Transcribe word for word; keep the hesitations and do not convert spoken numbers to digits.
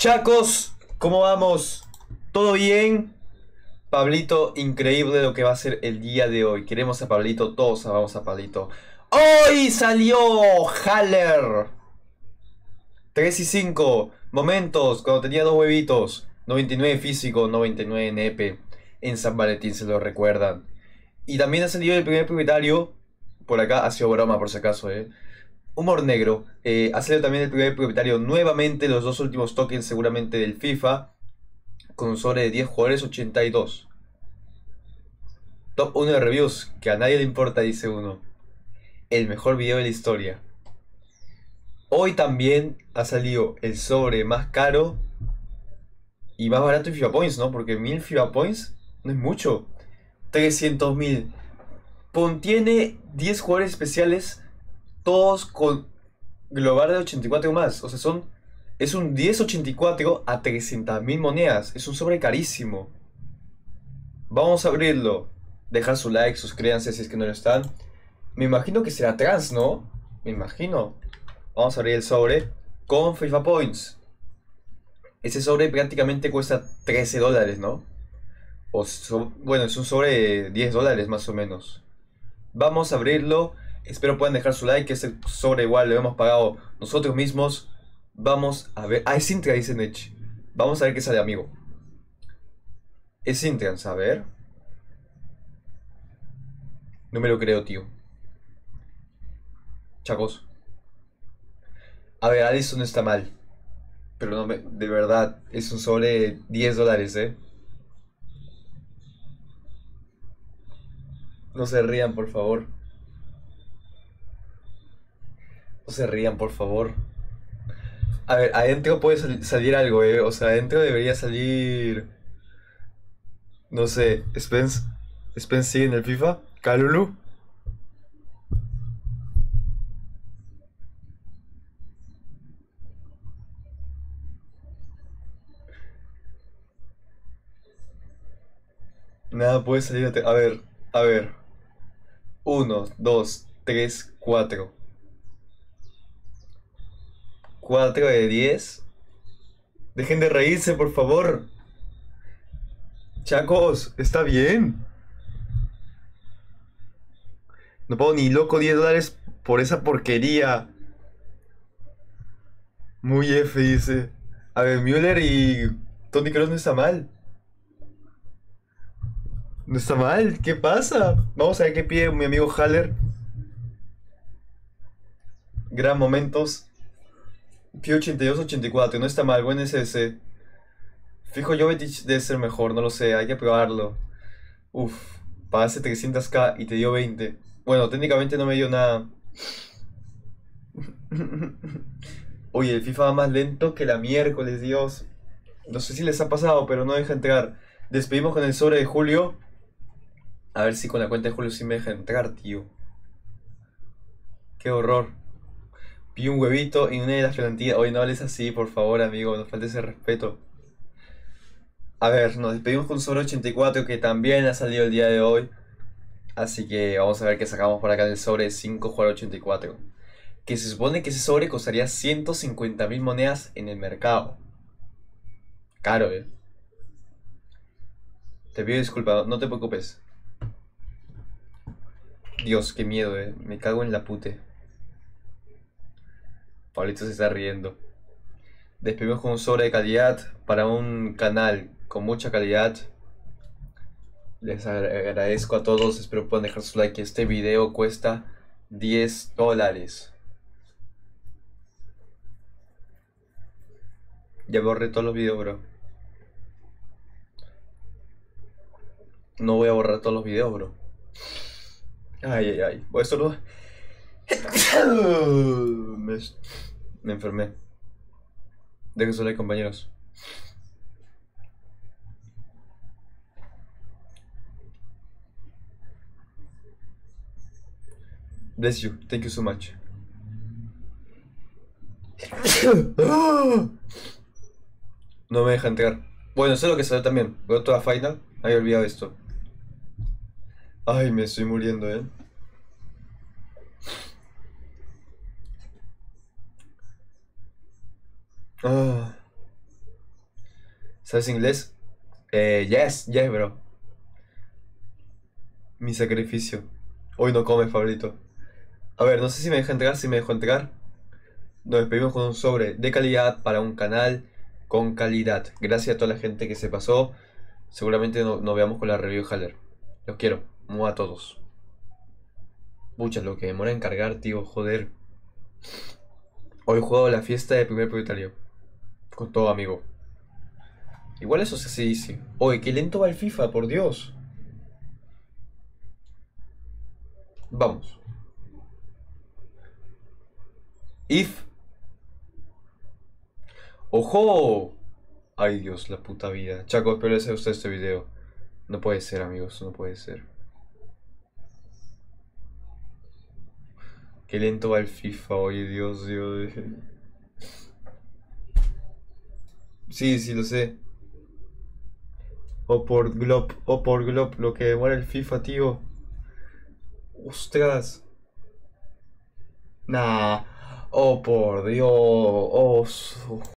Chacos, ¿cómo vamos? ¿Todo bien? Pablito, increíble lo que va a ser el día de hoy. Queremos a Pablito, todos amamos a Pablito. ¡Hoy salió Haller! tres y cinco. Momentos, cuando tenía dos huevitos. noventa y nueve físico, noventa y nueve nepe. En San Valentín se lo recuerdan. Y también ha salido el primer propietario. Por acá ha sido broma por si acaso, eh. Humor negro. Eh, ha salido también el primer propietario nuevamente. Los dos últimos tokens seguramente del FIFA. Con un sobre de diez jugadores, ochenta y dos. Top uno de reviews, que a nadie le importa, dice uno. El mejor video de la historia. Hoy también ha salido el sobre más caro y más barato en FIFA Points, ¿no? Porque mil FIFA Points no es mucho. trescientos mil. Contiene diez jugadores especiales, todos con global de ochenta y cuatro más. O sea, son es un diez ochenta y cuatro a trescientas mil monedas. Es un sobre carísimo. Vamos a abrirlo. Dejar su like, suscríbanse si es que no lo están. Me imagino que será trans, ¿no? Me imagino. Vamos a abrir el sobre con FIFA Points. Ese sobre prácticamente cuesta trece dólares, ¿no? O so, bueno, es un sobre de diez dólares más o menos. Vamos a abrirlo. Espero puedan dejar su like. Ese sobre igual lo hemos pagado nosotros mismos. Vamos a ver. Ah, es Intra, dice Nech. Vamos a ver qué sale, amigo. Es Intrans, a ver. No me lo creo, tío. Chacos. A ver, Alisson no está mal. Pero no me... De verdad, es un sobre de diez dólares, ¿eh? No se rían, por favor. No se rían, por favor. A ver, adentro puede sal salir algo, ¿eh? O sea, adentro debería salir... No sé, Spence. Spence sigue en el FIFA. Kalulu. Nada puede salir. A ver, a ver. Uno, dos, tres, cuatro. Cuatro de diez. Dejen de reírse, por favor. Chacos, está bien. No pago ni loco diez dólares por esa porquería. Muy F, dice. A ver, Müller y Toni Kroos no está mal. No está mal, ¿qué pasa? Vamos a ver qué pide mi amigo Haller. Gran momentos. Pide ochenta y dos ochenta y cuatro, no está mal, buen S S. Fijo Jovetic debe ser mejor, no lo sé, hay que probarlo. Uf, pagaste trescientos k y te dio veinte. Bueno, técnicamente no me dio nada. Oye, el FIFA va más lento que la miércoles, Dios. No sé si les ha pasado, pero no deja entrar. Despedimos con el sobre de Julio. A ver si con la cuenta de Julio sí me deja entrar, tío. Qué horror. Pí un huevito y una de las plantillas. Oye, no hables así, por favor, amigo. Nos falta ese respeto. A ver, nos despedimos con un sobre ochenta y cuatro que también ha salido el día de hoy. Así que vamos a ver qué sacamos por acá en el sobre cinco jugador ochenta y cuatro. Que se supone que ese sobre costaría ciento cincuenta mil monedas en el mercado. Caro, eh. Te pido disculpas, no te preocupes. Dios, qué miedo, eh. Me cago en la pute. Pablito se está riendo. Despedimos con un sobre de calidad para un canal con mucha calidad. Les agradezco a todos, espero puedan dejar su like. Este video cuesta diez dólares. Ya borré todos los videos, bro. No voy a borrar todos los videos, bro. Ay, ay, ay. Voy a estornudar. Me, me enfermé. Dejen su like, compañeros. Bless you. Thank you so much. No me deja entrar. Bueno, sé lo que sale también. Veo toda final. Había olvidado esto. Ay, me estoy muriendo, eh. Ah. ¿Sabes inglés? Eh, yes, yes, bro. Mi sacrificio. Hoy no comes, Pablito. A ver, no sé si me deja entrar, si me dejó entrar. Nos despedimos con un sobre de calidad para un canal con calidad. Gracias a toda la gente que se pasó. Seguramente no- nos veamos con la review de Haller. Los quiero. Mu a todos. Pucha, lo que demora en cargar, tío, joder. Hoy juego la fiesta de primer propietario. Con todo, amigo. Igual eso se dice. Oye, qué lento va el FIFA, por Dios. Vamos. If. ¡Ojo! Ay, Dios, la puta vida. Chaco, espero les haya gustado este video. No puede ser, amigos, no puede ser. Qué lento va el FIFA, oye, Dios, Dios. Sí, sí, lo sé. O por Glob, o por Glob, lo que demora el FIFA, tío. Ostras. Nah. Oh, por Dios. Oh,